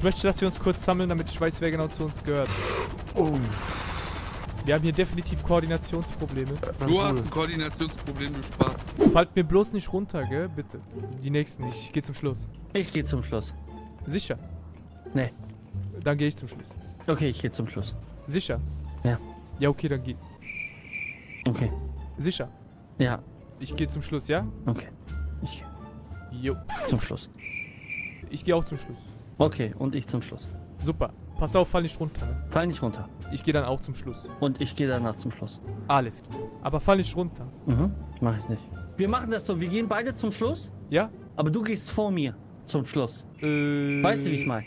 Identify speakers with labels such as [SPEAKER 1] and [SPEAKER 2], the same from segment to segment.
[SPEAKER 1] Ich möchte, dass wir uns kurz sammeln, damit ich weiß, wer genau zu uns gehört.
[SPEAKER 2] Oh.
[SPEAKER 1] Wir haben hier definitiv Koordinationsprobleme.
[SPEAKER 3] Du hast ein Koordinationsproblem, du Spaß.
[SPEAKER 1] Fallt mir bloß nicht runter, gell? Bitte. Die nächsten, ich gehe zum Schluss.
[SPEAKER 4] Ich gehe zum Schluss.
[SPEAKER 1] Sicher?
[SPEAKER 4] Nee.
[SPEAKER 1] Dann gehe ich zum Schluss.
[SPEAKER 4] Okay, ich gehe zum Schluss.
[SPEAKER 1] Sicher?
[SPEAKER 4] Ja.
[SPEAKER 1] Ja, okay, dann geh.
[SPEAKER 4] Okay.
[SPEAKER 1] Sicher?
[SPEAKER 4] Ja.
[SPEAKER 1] Ich gehe zum Schluss, ja?
[SPEAKER 4] Okay. Ich
[SPEAKER 1] Jo.
[SPEAKER 4] zum Schluss.
[SPEAKER 1] Ich gehe auch zum Schluss.
[SPEAKER 4] Okay, und ich zum Schluss.
[SPEAKER 1] Super. Pass auf, fall nicht runter. Ne?
[SPEAKER 4] Fall nicht runter.
[SPEAKER 1] Ich gehe dann auch zum Schluss.
[SPEAKER 4] Und ich gehe danach zum Schluss.
[SPEAKER 1] Alles klar. Aber fall nicht runter.
[SPEAKER 4] Mach ich nicht. Wir machen das so, wir gehen beide zum Schluss,
[SPEAKER 1] Ja?
[SPEAKER 4] aber du gehst vor mir zum Schluss. Weißt du, wie ich meine?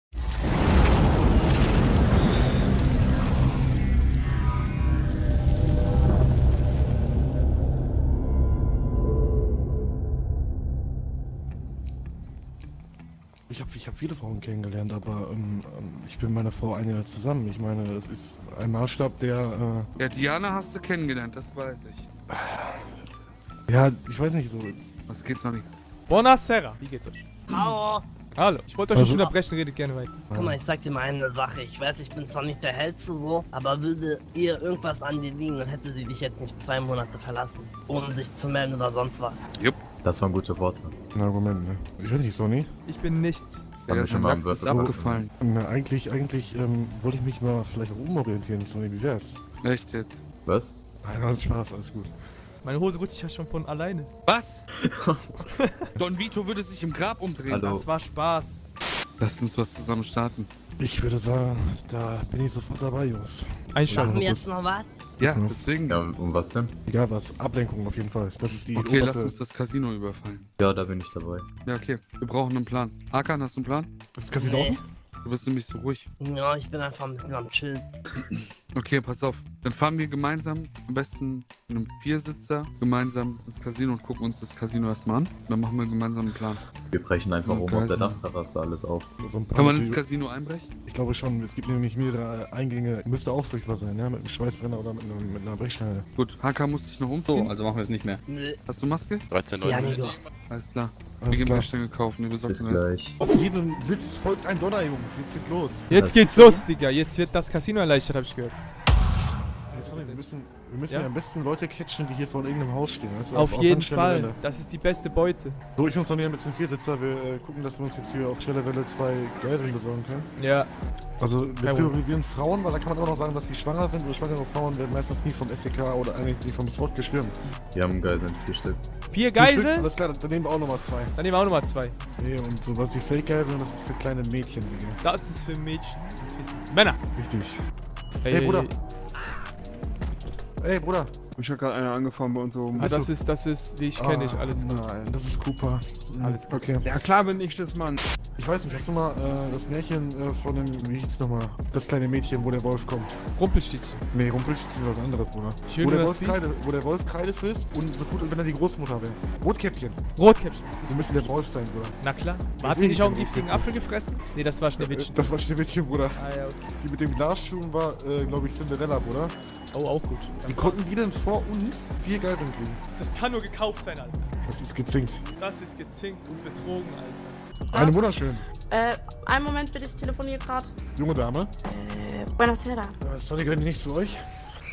[SPEAKER 2] Ich hab viele Frauen kennengelernt, aber ich bin mit meiner Frau ein Jahr zusammen. Ich meine, das ist ein Maßstab, der...
[SPEAKER 3] Ja, Diana hast du kennengelernt, das weiß ich.
[SPEAKER 2] Ja, ich weiß nicht so...
[SPEAKER 3] Was geht's noch nicht?
[SPEAKER 1] Buonasera. Wie geht's euch?
[SPEAKER 5] Hallo.
[SPEAKER 1] Hallo. Ich wollte euch nicht unterbrechen, redet gerne weiter.
[SPEAKER 5] Guck mal, ich sag dir mal eine Sache. Ich weiß, ich bin zwar nicht der Hellste so, aber würde ihr irgendwas an dir liegen, dann hätte sie dich jetzt nicht 2 Monate verlassen, ohne sich zu melden oder sonst was.
[SPEAKER 3] Jupp.
[SPEAKER 6] Das waren gute Worte.
[SPEAKER 2] Ein Argument, ne? Ich weiß nicht, Sonny.
[SPEAKER 1] Ich bin nichts.
[SPEAKER 3] Ja,
[SPEAKER 6] wir schon mal am
[SPEAKER 3] ist
[SPEAKER 6] Wörter-
[SPEAKER 3] abgefallen.
[SPEAKER 2] Na, eigentlich wollte ich mich mal vielleicht umorientieren, Sonny. Wie wär's?
[SPEAKER 3] Echt jetzt?
[SPEAKER 6] Was?
[SPEAKER 2] Nein, Spaß, alles gut.
[SPEAKER 1] Meine Hose rutscht ja schon von alleine.
[SPEAKER 3] Was? Don Vito würde sich im Grab umdrehen.
[SPEAKER 6] Hallo.
[SPEAKER 1] Das war Spaß.
[SPEAKER 3] Lass uns was zusammen starten.
[SPEAKER 2] Ich würde sagen, da bin ich sofort dabei, Jungs.
[SPEAKER 1] Einschalten.
[SPEAKER 5] Machen wir jetzt noch was?
[SPEAKER 3] Ja,
[SPEAKER 2] noch?
[SPEAKER 3] deswegen.
[SPEAKER 6] Ja, um was denn?
[SPEAKER 2] Egal was, Ablenkung auf jeden Fall. Das ist die
[SPEAKER 3] Okay, lass
[SPEAKER 2] oberste...
[SPEAKER 3] uns das Casino überfallen.
[SPEAKER 6] Ja, da bin ich dabei.
[SPEAKER 3] Ja, okay. Wir brauchen einen Plan. Hakan, hast du einen Plan?
[SPEAKER 2] Ist das Casino offen?
[SPEAKER 3] Du bist nämlich so ruhig.
[SPEAKER 5] Ja, ich bin einfach ein bisschen am Chillen.
[SPEAKER 3] Okay, pass auf. Dann fahren wir gemeinsam, am besten in einem Viersitzer, gemeinsam ins Casino und gucken uns das Casino erstmal an. Dann machen wir gemeinsam einen Plan.
[SPEAKER 6] Wir brechen einfach
[SPEAKER 3] Okay,
[SPEAKER 6] oben auf der
[SPEAKER 3] so.
[SPEAKER 6] Dachterrasse alles auf.
[SPEAKER 2] So ein paar
[SPEAKER 3] Kann man ins
[SPEAKER 2] Motive-
[SPEAKER 3] Casino einbrechen?
[SPEAKER 2] Ich glaube schon, es gibt nämlich mehrere Eingänge. Müsste auch furchtbar sein, ja? Mit einem Schweißbrenner oder mit einer Brechschneide.
[SPEAKER 3] Gut, Hakan muss sich noch umziehen.
[SPEAKER 6] also machen wir es nicht mehr.
[SPEAKER 5] Nö.
[SPEAKER 3] Hast du Maske?
[SPEAKER 6] 13
[SPEAKER 5] Sie, amigo.
[SPEAKER 3] Alles klar.
[SPEAKER 2] Alles
[SPEAKER 3] wir gehen
[SPEAKER 2] klar.
[SPEAKER 3] Brechstange kaufen, wir
[SPEAKER 6] Bis
[SPEAKER 3] besorgen das.
[SPEAKER 6] gleich.
[SPEAKER 2] Auf jeden Blitz folgt ein Donner, Jungs. Jetzt geht's los.
[SPEAKER 1] Jetzt geht's los, Digga. Jetzt wird das Casino erleichtert, hab ich gehört.
[SPEAKER 2] Sorry, wir müssen
[SPEAKER 1] Ja?
[SPEAKER 2] ja am besten Leute catchen, die hier vor irgendeinem Haus stehen. Weißt du,
[SPEAKER 1] Auf
[SPEAKER 2] auf
[SPEAKER 1] jeden
[SPEAKER 2] schnelle
[SPEAKER 1] Fall.
[SPEAKER 2] Welle.
[SPEAKER 1] Das ist die beste Beute.
[SPEAKER 2] So, ich muss noch näher mit dem Viersitzer. Wir gucken, dass wir uns jetzt hier auf schnelle Welle 2 Geiseln besorgen können.
[SPEAKER 1] Ja.
[SPEAKER 2] Also, wir
[SPEAKER 1] Kein
[SPEAKER 2] priorisieren Frauen, weil da kann man auch noch sagen, dass die schwanger sind. Und schwangere Frauen werden meistens nie vom SEK oder eigentlich nie vom SWAT gestürmt.
[SPEAKER 6] Wir haben Geiseln, 4 Stück.
[SPEAKER 1] 4 Geiseln?
[SPEAKER 2] Alles klar, dann nehmen wir auch nochmal 2.
[SPEAKER 1] Dann nehmen wir auch nochmal 2.
[SPEAKER 2] Nee, und sobald die Fake-Geiseln, das ist für kleine Mädchen, Digga.
[SPEAKER 1] Das ist für Mädchen. Männer.
[SPEAKER 2] Richtig.
[SPEAKER 1] Hey,
[SPEAKER 2] Hey, Bruder. Ey, Bruder.
[SPEAKER 7] Ich hab gerade einer angefangen bei uns oben.
[SPEAKER 1] Ah, das ist, die kenne ich, alles gut.
[SPEAKER 2] Nein, das ist Cooper.
[SPEAKER 1] Alles gut.
[SPEAKER 2] Okay.
[SPEAKER 7] Ja klar bin ich das, Mann.
[SPEAKER 2] Ich weiß nicht, hast du mal das Märchen von dem, wie hieß nochmal? Das kleine Mädchen, wo der Wolf kommt.
[SPEAKER 1] Rumpelstilzchen.
[SPEAKER 2] Nee, Rumpelstilzchen ist was anderes, Bruder.
[SPEAKER 1] Schön,
[SPEAKER 2] Wo der,
[SPEAKER 1] das
[SPEAKER 2] Wolf Kreide, wo der Wolf Kreide frisst und so gut, als wenn er die Großmutter wäre. Rotkäppchen.
[SPEAKER 1] Rotkäppchen.
[SPEAKER 2] Sie müssen der Wolf sein, Bruder.
[SPEAKER 1] Na klar. Hat die nicht auch einen giftigen Apfel gefressen? Nee, das war Schneewittchen.
[SPEAKER 2] Das war Schneewittchen, Bruder.
[SPEAKER 1] Ah ja, okay.
[SPEAKER 2] Die mit dem Glasschuhen war, glaube ich, Cinderella, Bruder.
[SPEAKER 1] Oh, auch gut.
[SPEAKER 2] Wie konnten die denn vor uns 4 Geiseln kriegen?
[SPEAKER 1] Das kann nur gekauft sein, Alter.
[SPEAKER 2] Das ist gezinkt.
[SPEAKER 1] Das ist gezinkt und betrogen, Alter.
[SPEAKER 2] Eine wunderschön.
[SPEAKER 8] Einen Moment bitte, ich telefoniere gerade.
[SPEAKER 2] Junge Dame.
[SPEAKER 8] Buonasera.
[SPEAKER 2] Sonny, gehört die nicht zu euch?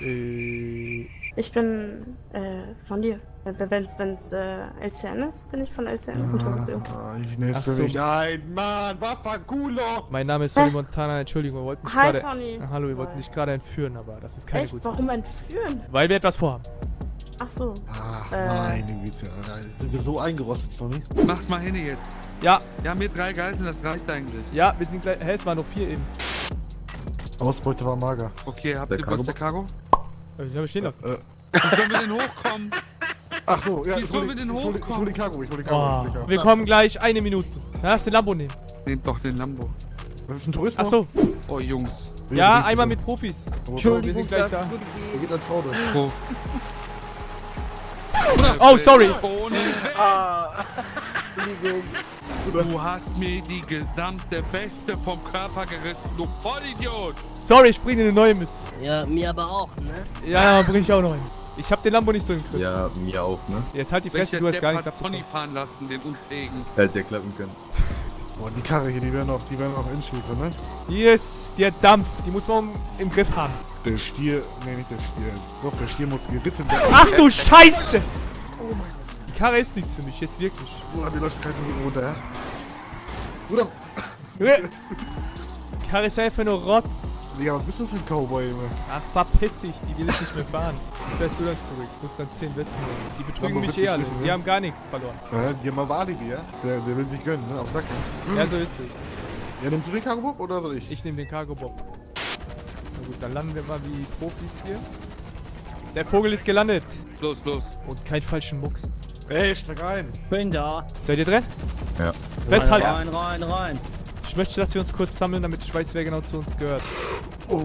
[SPEAKER 8] Ich bin, von dir. Wenn's LCN ist, bin ich von LCN.
[SPEAKER 2] Ich nächste
[SPEAKER 1] Ach so.
[SPEAKER 2] nicht ein, Mann, Waffanculo!
[SPEAKER 1] Mein Name ist Sonny Montana, Entschuldigung, wir wollten dich
[SPEAKER 8] Hi,
[SPEAKER 1] gerade...
[SPEAKER 8] Sonny.
[SPEAKER 1] Hallo, wir wollten dich gerade entführen, aber das ist keine
[SPEAKER 8] Echt?
[SPEAKER 1] gute...
[SPEAKER 8] Warum entführen?
[SPEAKER 1] Weil wir etwas vorhaben.
[SPEAKER 8] Ach so.
[SPEAKER 2] Ach, meine Güte, Alter. Sind wir so eingerostet, Sonny?
[SPEAKER 3] Macht mal hin jetzt.
[SPEAKER 1] Ja,
[SPEAKER 3] Wir haben hier 3 Geiseln, das reicht eigentlich.
[SPEAKER 1] ja, wir sind gleich... Hä, es waren noch 4 eben.
[SPEAKER 2] Ausbeute war mager.
[SPEAKER 3] Okay, habt
[SPEAKER 6] Der
[SPEAKER 3] ihr was der
[SPEAKER 6] Cargo?
[SPEAKER 3] Cargo?
[SPEAKER 1] Ich habe stehen lassen.
[SPEAKER 3] Wie sollen wir denn hochkommen?
[SPEAKER 2] Ach so, ja,
[SPEAKER 3] Wie
[SPEAKER 2] ich
[SPEAKER 3] sollen
[SPEAKER 2] hol
[SPEAKER 3] wir denn
[SPEAKER 2] ich hol
[SPEAKER 3] hochkommen?
[SPEAKER 2] den Cargo, ich hol den
[SPEAKER 1] Oh,
[SPEAKER 2] Cargo. Oh,
[SPEAKER 1] wir kommen gleich, 1 Minute. Dann hast du den Lambo nehmen.
[SPEAKER 3] Nehmt doch den Lambo.
[SPEAKER 2] Das ist ein Tourismus.
[SPEAKER 1] Ach so,
[SPEAKER 3] Oh, Jungs.
[SPEAKER 1] ja, einmal mit Profis.
[SPEAKER 2] Entschuldigung,
[SPEAKER 1] wir sind gleich da.
[SPEAKER 2] Der geht ans Auto.
[SPEAKER 3] Pro.
[SPEAKER 1] Oh, sorry.
[SPEAKER 3] Du hast mir die gesamte Weste vom Körper gerissen, du Vollidiot!
[SPEAKER 1] Sorry, ich bring dir eine neue mit.
[SPEAKER 5] Ja, mir aber auch, ne?
[SPEAKER 1] Ja, bring ich auch noch einen. Ich hab den Lambo nicht so im Griff.
[SPEAKER 6] Ja, mir auch, ne?
[SPEAKER 1] Jetzt halt die Fresse,
[SPEAKER 3] Welcher
[SPEAKER 1] du hast
[SPEAKER 3] Depp
[SPEAKER 1] gar nichts
[SPEAKER 3] hat Pony
[SPEAKER 1] abbekommen.
[SPEAKER 3] fahren lassen, den Unfähigen.
[SPEAKER 6] Hätte der klappen können.
[SPEAKER 2] Boah, die Karre hier, die werden auch Endstufe, ne?
[SPEAKER 1] Yes, der Dampf, die muss man im Griff haben.
[SPEAKER 2] Der Stier, nee, nicht der Stier. Doch, der Stier muss geritten werden.
[SPEAKER 1] Ach du Scheiße! Oh mein Gott. Die Karre ist nichts für mich, jetzt wirklich.
[SPEAKER 2] Bruder, wie läuft kalt runter, ja? Bruder!
[SPEAKER 1] Die Karre ist einfach nur Rotz.
[SPEAKER 2] Digga, was bist du für ein Cowboy, Junge?
[SPEAKER 1] Ach, verpiss dich, die will ich nicht mehr fahren. Die fährst du dann zurück, du musst dann 10 Westen holen. Die betrügen
[SPEAKER 2] Aber
[SPEAKER 1] mich
[SPEAKER 2] wirklich
[SPEAKER 1] alle,
[SPEAKER 2] nicht, ne?
[SPEAKER 1] die haben gar nichts verloren.
[SPEAKER 2] Ja, die haben aber Alibi, ja? Der will sich gönnen, ne? Auf Nacken.
[SPEAKER 1] Ja, so ist es.
[SPEAKER 2] Ja, nimmst du den Cargo-Bob oder soll ich?
[SPEAKER 1] Ich nehme den Cargo-Bob. Na gut, dann landen wir mal wie Profis hier. Der Vogel ist gelandet.
[SPEAKER 3] Los, los.
[SPEAKER 1] Und kein falschen Mucks.
[SPEAKER 2] Ey, steig ein!
[SPEAKER 4] Bin da.
[SPEAKER 1] Seid ihr drin?
[SPEAKER 6] Ja.
[SPEAKER 1] Festhalten.
[SPEAKER 4] Rein.
[SPEAKER 1] Ich möchte, dass wir uns kurz sammeln, damit ich weiß, wer genau zu uns gehört.
[SPEAKER 2] Oh.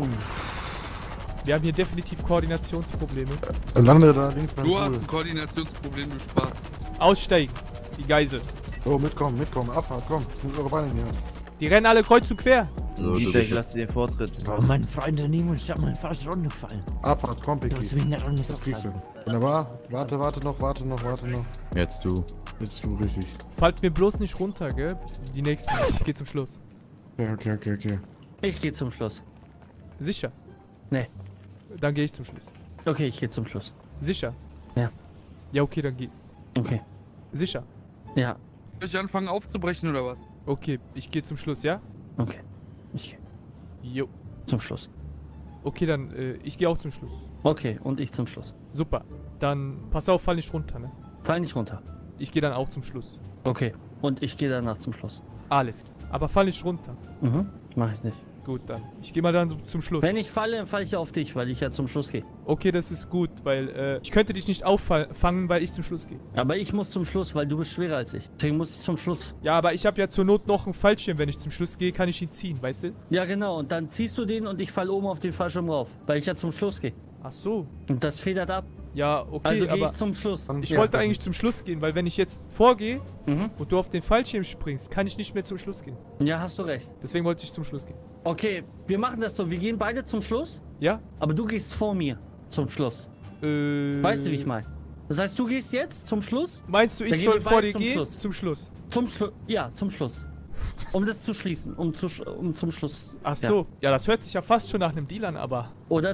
[SPEAKER 1] Wir haben hier definitiv Koordinationsprobleme.
[SPEAKER 2] Lande da links beim
[SPEAKER 3] Du hast
[SPEAKER 2] Pool.
[SPEAKER 3] ein Koordinationsproblem, du Spaß.
[SPEAKER 1] Aussteigen. Die Geisel.
[SPEAKER 2] Oh, mitkommen. Abfahrt, komm. Ich muss eure Beine hier.
[SPEAKER 1] Die rennen alle kreuz und quer.
[SPEAKER 6] So,
[SPEAKER 9] Dieter,
[SPEAKER 6] du
[SPEAKER 9] ich
[SPEAKER 6] bist
[SPEAKER 9] lasse dir den Vortritt. Oh, meine Freunde nehmen uns, ich hab mal fast runtergefallen.
[SPEAKER 2] Abfahrt, komm,
[SPEAKER 9] Du
[SPEAKER 2] Picky.
[SPEAKER 9] hast mich nicht
[SPEAKER 2] Das kriegst du. Wunderbar. Warte noch.
[SPEAKER 6] jetzt du.
[SPEAKER 2] Jetzt du, richtig.
[SPEAKER 1] Fallt mir bloß nicht runter, gell? Die nächsten. Ich geh zum Schluss.
[SPEAKER 2] Okay.
[SPEAKER 4] Ich gehe zum Schluss.
[SPEAKER 1] Sicher.
[SPEAKER 4] Nee.
[SPEAKER 1] Dann gehe ich zum Schluss.
[SPEAKER 4] Okay, ich gehe zum Schluss.
[SPEAKER 1] Sicher.
[SPEAKER 4] Ja.
[SPEAKER 1] Ja, okay, dann geh.
[SPEAKER 4] Okay.
[SPEAKER 1] Sicher.
[SPEAKER 4] Ja.
[SPEAKER 3] Soll ich anfangen aufzubrechen oder was?
[SPEAKER 1] Okay, ich gehe zum Schluss, ja?
[SPEAKER 4] Okay. Ich
[SPEAKER 1] Jo.
[SPEAKER 4] zum Schluss.
[SPEAKER 1] Okay, dann, ich gehe auch zum Schluss.
[SPEAKER 4] Okay, und ich zum Schluss.
[SPEAKER 1] Super. Dann pass auf, fall nicht runter, ne?
[SPEAKER 4] Fall nicht runter.
[SPEAKER 1] Ich gehe dann auch zum Schluss.
[SPEAKER 4] Okay. Und ich gehe danach zum Schluss.
[SPEAKER 1] Alles klar. Aber fall nicht runter.
[SPEAKER 4] Mhm. Mach ich nicht.
[SPEAKER 1] Gut, dann. Ich gehe mal dann zum Schluss.
[SPEAKER 4] Wenn ich falle, dann falle ich auf dich, weil ich ja zum Schluss gehe.
[SPEAKER 1] Okay, das ist gut, weil, ich könnte dich nicht auffangen, weil ich zum Schluss gehe.
[SPEAKER 4] Aber ich muss zum Schluss, weil du bist schwerer als ich. Deswegen muss ich zum Schluss.
[SPEAKER 1] Ja, aber ich habe ja zur Not noch einen Fallschirm. Wenn ich zum Schluss gehe, kann ich ihn ziehen, weißt du?
[SPEAKER 4] Ja, genau. Und dann ziehst du den und ich falle oben auf den Fallschirm rauf. Weil ich ja zum Schluss gehe.
[SPEAKER 1] Ach so.
[SPEAKER 4] Und das federt ab.
[SPEAKER 1] Ja, okay,
[SPEAKER 4] Also gehe
[SPEAKER 1] aber
[SPEAKER 4] ich zum Schluss.
[SPEAKER 2] Dann-
[SPEAKER 1] ich
[SPEAKER 2] Ja.
[SPEAKER 1] wollte eigentlich zum Schluss gehen, weil wenn ich jetzt vorgehe
[SPEAKER 4] Mhm.
[SPEAKER 1] und du auf den Fallschirm springst, kann ich nicht mehr zum Schluss gehen.
[SPEAKER 4] Ja, hast du recht.
[SPEAKER 1] Deswegen wollte ich zum Schluss gehen.
[SPEAKER 4] Okay, wir machen das so. Wir gehen beide zum Schluss.
[SPEAKER 1] Ja?
[SPEAKER 4] Aber du gehst vor mir zum Schluss. Weißt du, wie ich meine? Das heißt, du gehst jetzt zum Schluss.
[SPEAKER 1] Meinst du,
[SPEAKER 4] Dann
[SPEAKER 1] ich
[SPEAKER 4] gehen
[SPEAKER 1] soll
[SPEAKER 4] wir
[SPEAKER 1] vor
[SPEAKER 4] beide
[SPEAKER 1] dir
[SPEAKER 4] zum
[SPEAKER 1] gehen?
[SPEAKER 4] Schluss.
[SPEAKER 1] Zum Schluss.
[SPEAKER 4] Zum Schluss. Ja, zum Schluss. Um das zu schließen. Um zum Schluss.
[SPEAKER 1] Ach
[SPEAKER 4] Ja.
[SPEAKER 1] so. Ja, das hört sich ja fast schon nach einem Deal an, aber...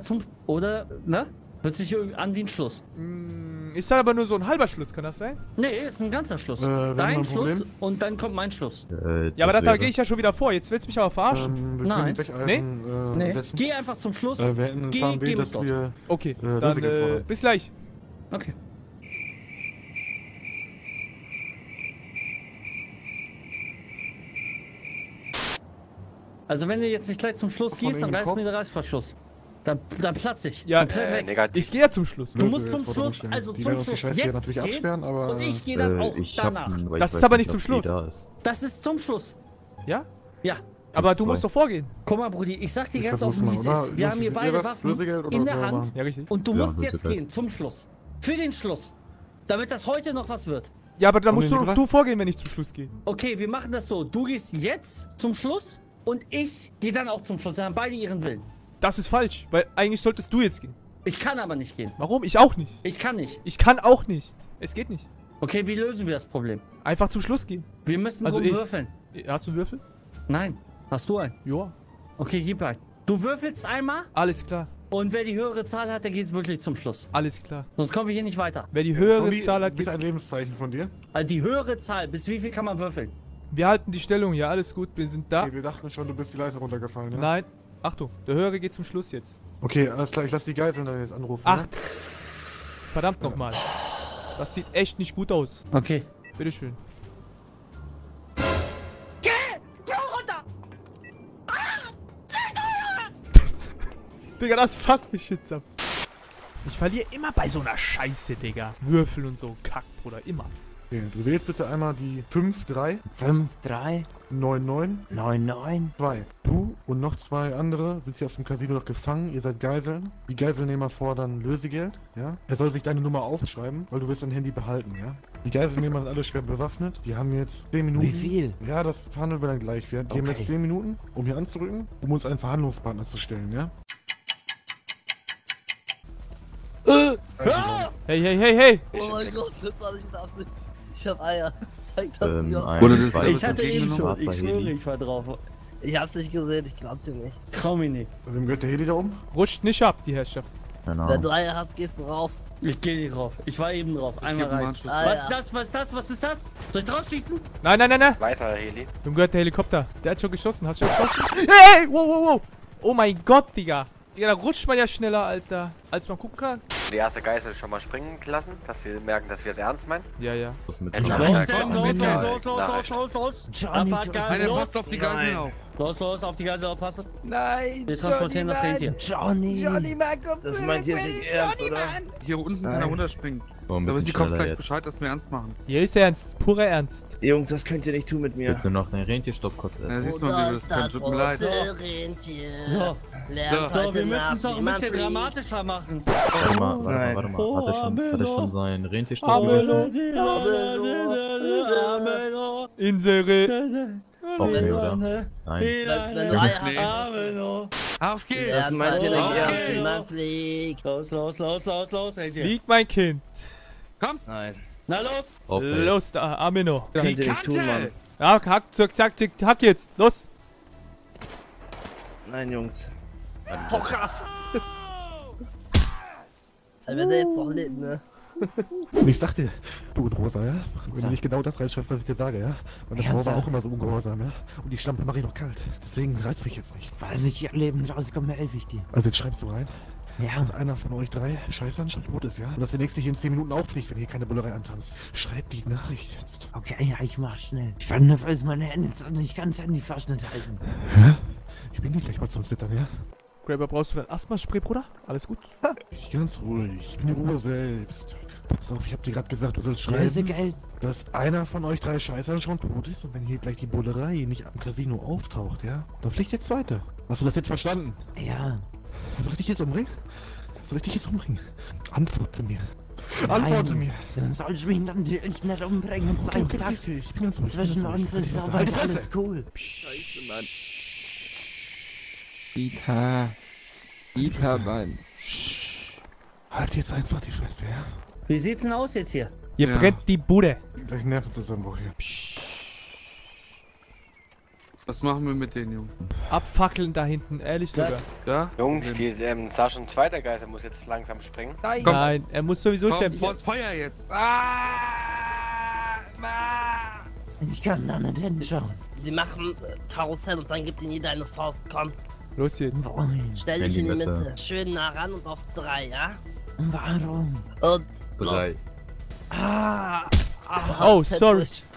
[SPEAKER 4] Ne? Hört sich an wie ein Schluss.
[SPEAKER 1] Ist das aber nur so ein halber Schluss, kann das sein?
[SPEAKER 4] Nee, ist ein ganzer Schluss.
[SPEAKER 2] wir haben
[SPEAKER 4] Dein
[SPEAKER 2] ein
[SPEAKER 4] Schluss
[SPEAKER 2] Problem.
[SPEAKER 4] und dann kommt mein Schluss.
[SPEAKER 1] Ja, aber da
[SPEAKER 6] wäre-
[SPEAKER 1] gehe ich ja schon wieder vor. Jetzt willst du mich aber verarschen.
[SPEAKER 2] Wir
[SPEAKER 4] Nein.
[SPEAKER 2] können Brecheisen
[SPEAKER 4] Nee.
[SPEAKER 2] setzen.
[SPEAKER 4] Geh einfach zum Schluss.
[SPEAKER 2] Wir hätten
[SPEAKER 4] Geh-
[SPEAKER 2] Plan
[SPEAKER 4] geh
[SPEAKER 2] B,
[SPEAKER 4] bis
[SPEAKER 2] dass
[SPEAKER 4] dort.
[SPEAKER 2] wir...
[SPEAKER 1] Okay, dann
[SPEAKER 2] Lösung gefordert.
[SPEAKER 1] bis gleich.
[SPEAKER 4] Okay. Also wenn du jetzt nicht gleich zum Schluss
[SPEAKER 2] Von
[SPEAKER 4] gehst, dann
[SPEAKER 2] wegen
[SPEAKER 4] reißt
[SPEAKER 2] Kopf?
[SPEAKER 4] mir der Reißverschluss. Dann platze ich.
[SPEAKER 1] Ja,
[SPEAKER 4] Dann platz weg.
[SPEAKER 1] Ich gehe ja zum Schluss.
[SPEAKER 4] Du musst
[SPEAKER 2] Lösung
[SPEAKER 4] zum
[SPEAKER 2] jetzt vor der
[SPEAKER 4] Schluss,
[SPEAKER 2] Umstellung.
[SPEAKER 4] also
[SPEAKER 2] Die
[SPEAKER 4] zum
[SPEAKER 2] werden uns die
[SPEAKER 4] Schluss
[SPEAKER 2] Scheiße hier
[SPEAKER 4] jetzt
[SPEAKER 2] natürlich
[SPEAKER 4] gehen
[SPEAKER 2] absperren, aber...
[SPEAKER 4] und ich gehe dann auch
[SPEAKER 6] ich hab
[SPEAKER 4] danach.
[SPEAKER 6] einen, weil
[SPEAKER 1] Das
[SPEAKER 6] ich
[SPEAKER 1] ist
[SPEAKER 6] weiß
[SPEAKER 1] aber nicht
[SPEAKER 6] ob
[SPEAKER 1] zum
[SPEAKER 6] die
[SPEAKER 1] Schluss.
[SPEAKER 6] Da ist.
[SPEAKER 4] Das ist zum Schluss.
[SPEAKER 1] Ja?
[SPEAKER 4] Ja.
[SPEAKER 1] Aber du
[SPEAKER 6] Zwei.
[SPEAKER 1] musst doch vorgehen.
[SPEAKER 4] Guck mal, Brudi, ich sag dir
[SPEAKER 2] Ich
[SPEAKER 4] ganz
[SPEAKER 2] versuch's
[SPEAKER 4] offen, wie
[SPEAKER 2] mal,
[SPEAKER 4] es
[SPEAKER 2] oder?
[SPEAKER 4] ist. Wir
[SPEAKER 2] Jungs,
[SPEAKER 4] haben hier
[SPEAKER 2] wisst ihr
[SPEAKER 4] beide
[SPEAKER 2] was?
[SPEAKER 4] Waffen
[SPEAKER 2] Lösegeld oder
[SPEAKER 4] in
[SPEAKER 2] was
[SPEAKER 4] der
[SPEAKER 2] wollen wir
[SPEAKER 4] Hand
[SPEAKER 2] machen?
[SPEAKER 1] Ja, richtig.
[SPEAKER 4] und du
[SPEAKER 6] Ja,
[SPEAKER 4] musst jetzt
[SPEAKER 6] Lösegeld.
[SPEAKER 4] gehen zum Schluss. Für den Schluss. Damit das heute noch was wird.
[SPEAKER 1] Ja, aber dann
[SPEAKER 2] Haben
[SPEAKER 1] musst
[SPEAKER 2] wir
[SPEAKER 1] du
[SPEAKER 2] nicht
[SPEAKER 1] du vorgehen, wenn ich zum Schluss gehe.
[SPEAKER 4] Okay, wir machen das so. Du gehst jetzt zum Schluss und ich gehe dann auch zum Schluss. Wir haben beide ihren Willen.
[SPEAKER 1] Das ist falsch, weil eigentlich solltest du jetzt gehen.
[SPEAKER 4] Ich kann aber nicht gehen.
[SPEAKER 1] Warum? Ich auch nicht.
[SPEAKER 4] Ich kann nicht.
[SPEAKER 1] Ich kann auch nicht. Es geht nicht.
[SPEAKER 4] Okay, wie lösen wir das Problem?
[SPEAKER 1] Einfach zum Schluss gehen.
[SPEAKER 4] Wir müssen
[SPEAKER 1] Also ich-
[SPEAKER 4] würfeln.
[SPEAKER 1] Hast du einen Würfel?
[SPEAKER 4] Nein. Hast du einen?
[SPEAKER 1] Ja.
[SPEAKER 4] Okay, gib einen. Du würfelst einmal
[SPEAKER 1] Alles klar.
[SPEAKER 4] und wer die höhere Zahl hat, der geht wirklich zum Schluss.
[SPEAKER 1] Alles klar.
[SPEAKER 4] Sonst kommen wir hier nicht weiter.
[SPEAKER 1] Wer die höhere
[SPEAKER 2] Zombie,
[SPEAKER 1] Zahl hat,
[SPEAKER 2] bitte
[SPEAKER 1] geht.
[SPEAKER 2] ein Lebenszeichen von dir.
[SPEAKER 4] Also die höhere Zahl, bis wie viel kann man würfeln?
[SPEAKER 1] Wir halten die Stellung hier. Alles gut. Wir sind da.
[SPEAKER 2] Okay, wir dachten schon, du bist die Leiter runtergefallen, ne?
[SPEAKER 1] Nein. Achtung. Der höhere geht zum Schluss jetzt.
[SPEAKER 2] Okay, alles klar, ich lass die Geiseln dann jetzt anrufen.
[SPEAKER 1] Ach.
[SPEAKER 2] Ne?
[SPEAKER 1] Verdammt nochmal. Das sieht echt nicht gut aus.
[SPEAKER 4] Okay.
[SPEAKER 1] Bitteschön. Digga, das fuckt mich jetzt ab. Ich verliere immer bei so einer Scheiße, Digga. Würfel und so. Kack, Bruder. Immer.
[SPEAKER 2] Okay, du wählst bitte einmal die 5399
[SPEAKER 9] 5399.
[SPEAKER 2] Du und noch zwei andere sind hier auf dem Casino noch gefangen. Ihr seid Geiseln. Die Geiselnehmer fordern Lösegeld, ja? Er soll sich deine Nummer aufschreiben, weil du wirst dein Handy behalten, ja? Die Geiselnehmer sind alle schwer bewaffnet. Die haben jetzt 10 Minuten.
[SPEAKER 9] Wie viel?
[SPEAKER 2] Ja, das verhandeln wir dann gleich. Die haben
[SPEAKER 9] Okay.
[SPEAKER 2] jetzt 10 Minuten, um hier anzurücken, um uns einen Verhandlungspartner zu stellen, ja?
[SPEAKER 1] Hey, hey, hey, hey.
[SPEAKER 5] Oh mein Gott, das war nicht mit Absicht. Ich hab Eier. gezeigt hast.
[SPEAKER 6] Ein,
[SPEAKER 3] Wurde das
[SPEAKER 6] zwei,
[SPEAKER 3] alles
[SPEAKER 4] Ich hatte eben
[SPEAKER 3] entgegengenommen?
[SPEAKER 4] schon. Ich
[SPEAKER 6] Schwarzer
[SPEAKER 4] schwöre,
[SPEAKER 6] Heli.
[SPEAKER 4] ich war drauf.
[SPEAKER 5] Ich hab's nicht gesehen, ich glaub dir nicht.
[SPEAKER 4] Trau mich nicht.
[SPEAKER 2] Wem gehört der Heli da oben?
[SPEAKER 1] Rutscht nicht ab, die Herrschaft.
[SPEAKER 6] Keine
[SPEAKER 5] Wenn
[SPEAKER 6] Ahnung.
[SPEAKER 5] du Eier hast, gehst du rauf.
[SPEAKER 4] Ich geh nicht drauf. Ich war eben drauf. Einmal
[SPEAKER 3] Gib mal
[SPEAKER 4] rein.
[SPEAKER 3] Anschluss.
[SPEAKER 5] Ah,
[SPEAKER 4] Was
[SPEAKER 5] ja.
[SPEAKER 4] ist das? Was ist das? Was ist das? Soll ich drauf schießen?
[SPEAKER 1] Nein, nein, nein, nein.
[SPEAKER 10] Weiter, Heli.
[SPEAKER 1] Dem gehört der Helikopter. Der hat schon geschossen. Hast du schon geschossen? Hey, wow, wow, wow. Oh mein Gott, Digga. Digga, da rutscht man ja schneller, Alter, als man gucken kann.
[SPEAKER 10] Die erste Geißel schon mal springen lassen, dass sie merken, dass wir es ernst meinen.
[SPEAKER 1] Ja, ja.
[SPEAKER 6] Was mit
[SPEAKER 10] Los,
[SPEAKER 6] dem
[SPEAKER 4] Los,
[SPEAKER 10] Nachricht.
[SPEAKER 4] los, los, los, los, los, los.
[SPEAKER 9] Johnny,
[SPEAKER 4] Abfahrt, Gas,
[SPEAKER 3] Einer
[SPEAKER 4] los.
[SPEAKER 3] passt auf die Geiseln auf.
[SPEAKER 4] Los, los, auf die Geisel aufpassen.
[SPEAKER 9] Nein,
[SPEAKER 4] Wir transportieren das Rentier.
[SPEAKER 9] Johnny.
[SPEAKER 10] Das meint ihr nicht ernst, oder?
[SPEAKER 3] Hier unten kann er runterspringen.
[SPEAKER 6] So ein
[SPEAKER 3] Da wissen
[SPEAKER 6] bisschen
[SPEAKER 3] die Cops
[SPEAKER 6] schneller
[SPEAKER 3] gleich
[SPEAKER 6] jetzt.
[SPEAKER 3] Bescheid, dass wir ernst machen.
[SPEAKER 1] Hier ist ernst. Purer Ernst.
[SPEAKER 10] Jungs, das könnt ihr nicht tun mit mir.
[SPEAKER 6] Willst du noch einen Rentierstopp kurz
[SPEAKER 3] Ja,
[SPEAKER 6] essen?
[SPEAKER 3] siehst du mal, wie wir das können. Tut mir leid.
[SPEAKER 4] So,
[SPEAKER 5] Lernt
[SPEAKER 4] so,
[SPEAKER 5] heute
[SPEAKER 4] wir müssen
[SPEAKER 5] Nacht,
[SPEAKER 4] es noch ein
[SPEAKER 5] wie man
[SPEAKER 4] bisschen
[SPEAKER 5] fliegt.
[SPEAKER 4] dramatischer machen.
[SPEAKER 6] Warte mal, warte mal, warte mal. Hat er schon seinen Rentierstopp gegessen?
[SPEAKER 1] Insere.
[SPEAKER 6] Okay, oder?
[SPEAKER 5] Wenn
[SPEAKER 6] Nein.
[SPEAKER 5] du Eier hast,
[SPEAKER 3] Auf geht's!
[SPEAKER 5] lernt meint ihr nicht
[SPEAKER 3] Auf
[SPEAKER 5] ernst, wie
[SPEAKER 3] geht's!
[SPEAKER 5] man fliegt.
[SPEAKER 4] Los, los, los, los, los, Rentier.
[SPEAKER 1] Flieg, mein Kind.
[SPEAKER 3] Komm!
[SPEAKER 10] Nein.
[SPEAKER 4] Na los.
[SPEAKER 6] Okay.
[SPEAKER 1] Los, da, Amino.
[SPEAKER 3] Die
[SPEAKER 10] Könnt ihr nicht tun, Mann.
[SPEAKER 3] Kante!
[SPEAKER 1] Ja, hack, zack, zack, zack, hack jetzt. Los.
[SPEAKER 10] Nein, Jungs.
[SPEAKER 5] Oh, krass. Wenn der jetzt noch lebt, ne?
[SPEAKER 2] Und ich sag dir, du und Rosa, ja? Wenn du nicht genau das reinschreibst, was ich dir sage, ja? Meine Frau war
[SPEAKER 9] Ernsthaft?
[SPEAKER 2] auch immer so ungehorsam, ja? Und die Schlampe mache ich noch kalt. Deswegen reizt mich jetzt nicht.
[SPEAKER 9] Falls ich ihr Leben rauskomme, helfe ich dir.
[SPEAKER 2] Also jetzt schreibst du rein,
[SPEAKER 9] Ja,
[SPEAKER 2] dass einer von euch drei Scheißern schon tot ist, ja? Und dass der nächste hier in 10 Minuten auffliegt, wenn hier keine Bullerei antanzt. Schreib die Nachricht jetzt.
[SPEAKER 9] okay, ja, ich mach schnell. Ich werde nervös, meine Hände sind nicht ganz an die Verschnitt halten.
[SPEAKER 2] Hä? Ich bin nicht gleich mal zum Zittern, ja?
[SPEAKER 1] Graber, brauchst du dein Asthma-Spray, Bruder? Alles gut?
[SPEAKER 2] Ich ganz ruhig. Ich bin die Ruhe selbst. Pass auf, ich hab dir gerade gesagt, du sollst schreiben,
[SPEAKER 9] Lösegeld.
[SPEAKER 2] dass einer von euch drei Scheißern schon tot ist und wenn hier gleich die Bullerei nicht am Casino auftaucht, ja? Dann fliegt der Zweite. Hast du das jetzt verstanden?
[SPEAKER 9] Ja.
[SPEAKER 2] Soll ich dich jetzt umbringen? Soll ich dich jetzt umbringen? Antworte mir. Antworte
[SPEAKER 9] Nein.
[SPEAKER 2] mir.
[SPEAKER 9] Dann soll ich mich natürlich nicht umbringen. Und
[SPEAKER 2] Okay,
[SPEAKER 9] sein
[SPEAKER 2] okay,
[SPEAKER 9] Tag
[SPEAKER 2] okay, ich bin ganz ruhig.
[SPEAKER 9] zwischen uns ist aber
[SPEAKER 2] Halt die
[SPEAKER 9] alles
[SPEAKER 2] Fresse!
[SPEAKER 9] cool.
[SPEAKER 11] Dieter. Dieter, Mann.
[SPEAKER 2] Halt jetzt einfach die Fresse, ja?
[SPEAKER 4] Wie sieht's denn aus jetzt hier?
[SPEAKER 1] Hier
[SPEAKER 3] Ja.
[SPEAKER 1] brennt die Bude.
[SPEAKER 2] Gleich Nervenzusammenbruch hier.
[SPEAKER 3] Was machen wir mit denen, Jungs?
[SPEAKER 1] Abfackeln da hinten, ehrlich sogar.
[SPEAKER 3] Ja?
[SPEAKER 10] Jungs, die Sascha ein zweiter Geißel muss jetzt langsam springen.
[SPEAKER 11] Nein.
[SPEAKER 3] Komm.
[SPEAKER 1] Nein, er muss sowieso
[SPEAKER 3] Komm,
[SPEAKER 1] sterben.
[SPEAKER 3] vors Feuer jetzt!
[SPEAKER 9] Ich kann da nicht hinschauen.
[SPEAKER 5] Die machen Karussell und dann gibt ihnen jeder eine Faust. Komm,
[SPEAKER 1] Los jetzt.
[SPEAKER 9] Wohin?
[SPEAKER 5] stell dich in die
[SPEAKER 6] Handy
[SPEAKER 5] Mitte. Schön nah ran und auf 3, ja?
[SPEAKER 9] Warum?
[SPEAKER 5] Und
[SPEAKER 6] 3.
[SPEAKER 9] Ah,
[SPEAKER 1] Oh,
[SPEAKER 5] setzt
[SPEAKER 1] sorry.
[SPEAKER 5] euch.